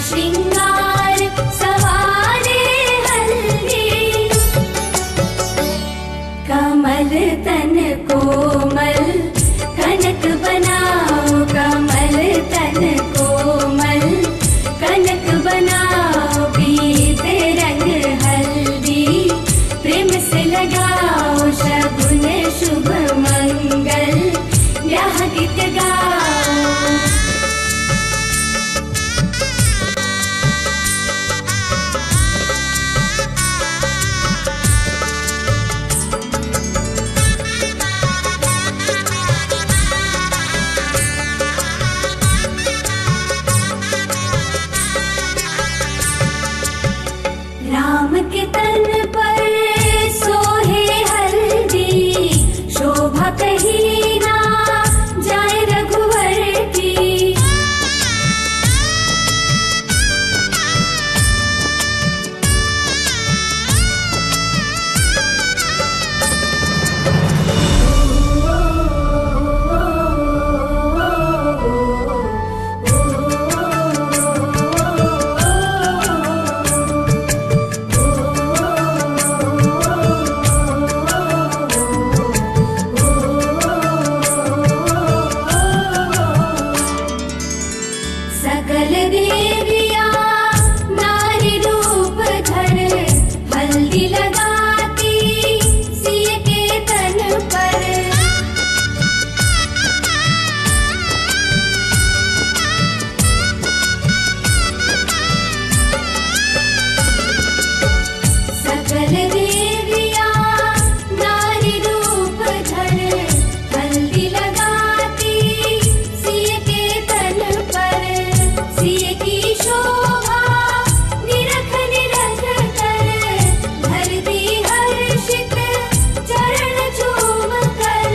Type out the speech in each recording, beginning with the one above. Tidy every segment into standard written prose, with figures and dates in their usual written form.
श्रृंगार सवारे हल्दी, कमल तन कोमल कनक बनाओ, कमल तन कोमल कनक बनाओ, पीते रंग हल्दी प्रेम से लगाओ, शगुन शुभ मंगल ब्याह गीत गाओ। राम के तन पर सोहे हल्दी, शोभा कहीं ना जाए रघुवर की। सकल देवियां नारी रूप धर, हल्दी लगाती सिय के तन पर। सकल देवियां नारी रूप धर, हल्दी लगाती सिय के तन पर। सिय की शोभा निरख निरख कर, धरती हर्षित चरण चूम कर।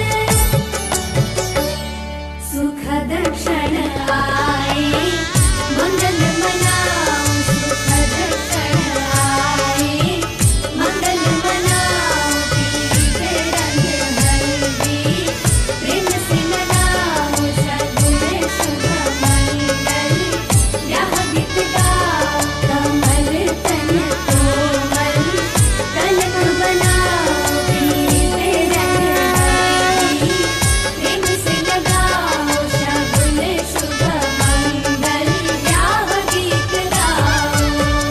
सुखद क्षण आए मंगल मनाओ, सुखद क्षण आए मंगल मनाओ, पीते रंग हल्दी प्रेम से लगाओ, शगुन शुभ मंगल ब्याह गीत गाओ। कमल तन कोमल कनक बनाओ, पीते रंग हल्दी प्रेम से लगाओ, शगुन शुभ मंगल ब्याह गीत गाओ।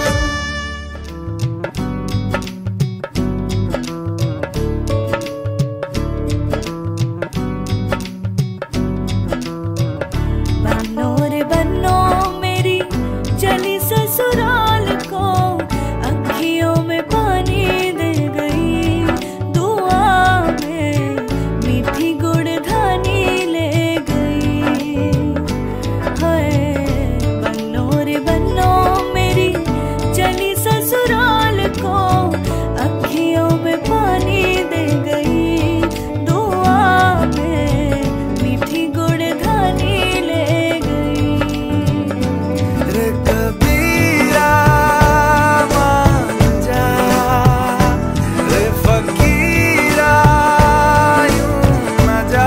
बनो रे बनो मेरी चली ससुराल को, अखियों में पानी दे गई, दुआ में मीठी गुड़धानी ले गई। हाय बनो रे बनो मेरी चली ससुराल को, अखियों में पानी दे गई, दुआ में मीठी गुड़धानी ले गई। रे कबीरा मान जा, रे फकीरा यूं न जा,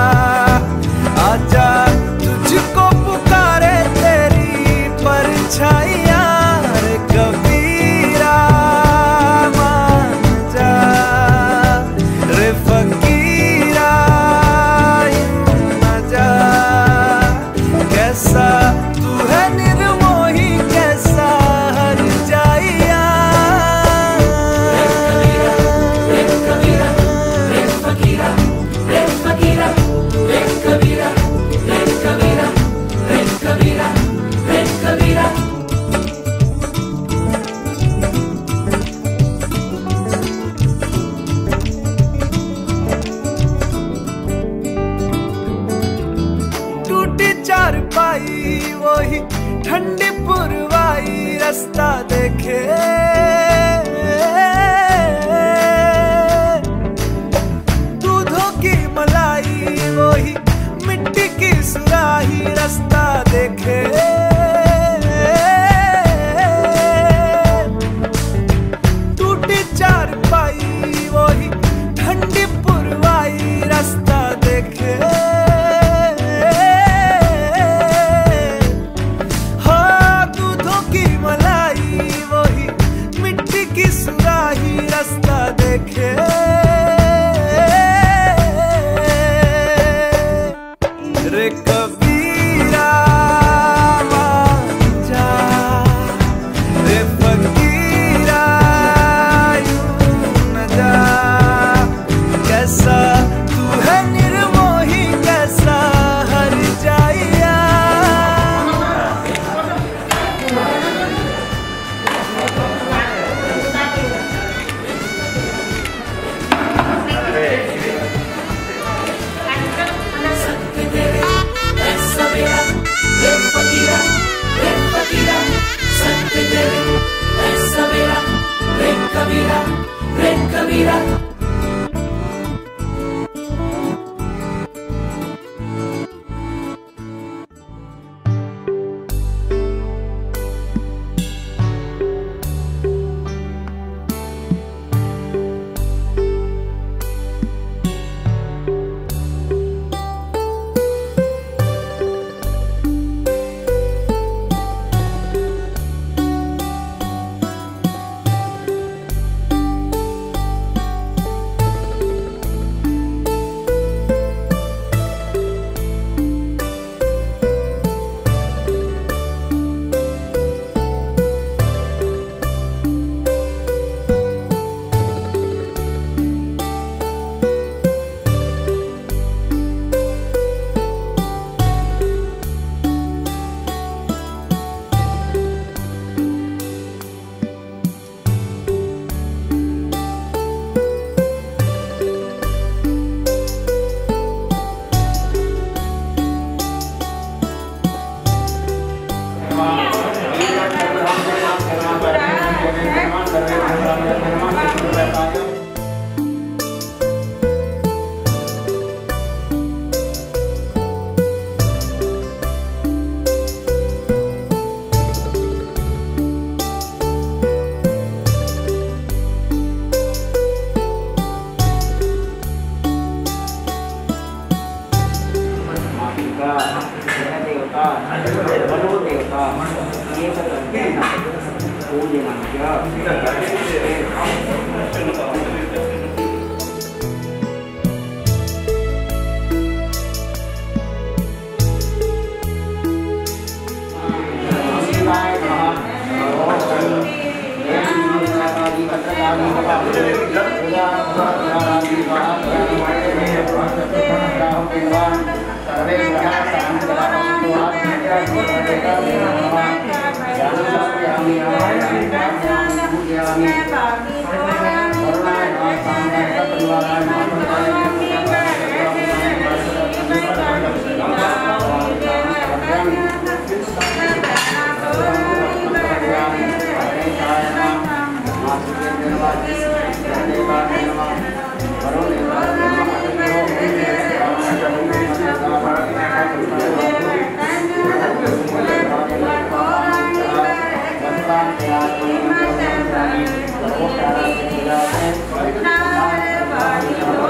आजा तुझको पुकारे तेरी परछाइयाँ। रे कबीरा मान जा, रे फकीरा यूं न जा, कैसा तू है निर्मोही कैसा हर जाइया। Namaste.